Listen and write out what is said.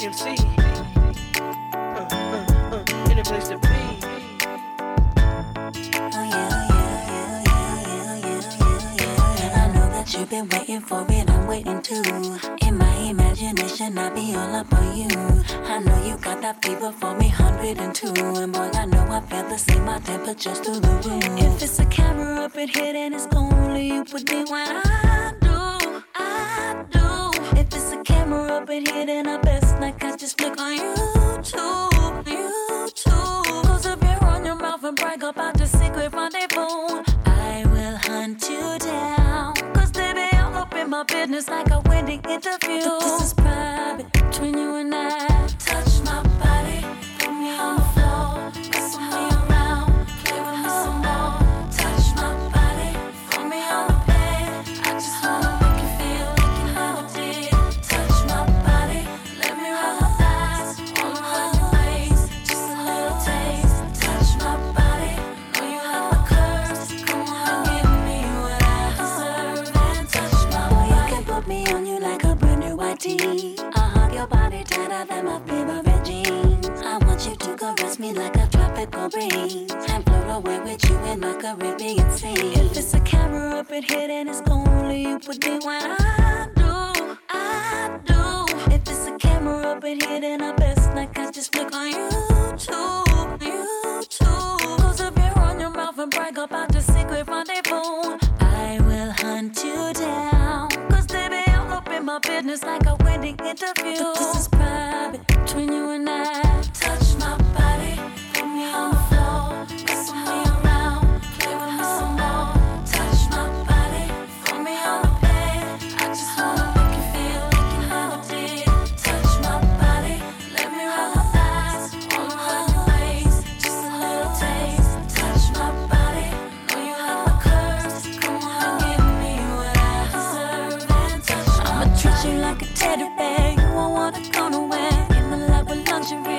MC. In a place to be. You've been waiting for it, I'm waiting too. In my imagination, I be all up on you. I know you got that fever for me, 102. And boy, I know I feel the same, my temperature's through the roof. If it's a camera up in here, then it's only you with me when I do. If it's a camera up in here, then I best like I just click on YouTube. Close up your on your mouth and brag about your secret rendezvous. I will hunt you down. My business like a Wendy interview. This is private between you and I. Touch my body, put me on the floor, wrestle me around, play with me some more. Touch my body, put me on the bed. I just wanna make you feel like you never did. Touch my body, let me roll my thighs all around your waist, just a little taste. Touch my body, know you have my curves. Come on, give me what I deserve and touch my body. Put me on you like a brand new white tee. I hug your body tighter than my favorite jeans. I want you to caress me like a tropical breeze and float away with you in my Caribbean sea. If it's a camera up in here, then it's only you with me when I do. If it's a camera up in here, then I best like I just click on YouTube. Close up your on your mouth and brag about your secret rendezvous. I will hunt you down. My business like a Wendy interview. This is private between you and I. Touch my body, put me on the floor, wrestle me around, play with me some more. Touch my body, put me on the bed. I just wanna make you feel like you never did. Touch my body, let me roll my thighs all around your waist, just a little taste. Touch my body, know you have my curves. Come on, give me what I deserve and touch my body. Treat you like a teddy bear, you won't wanna go nowhere. In the love with lingerie.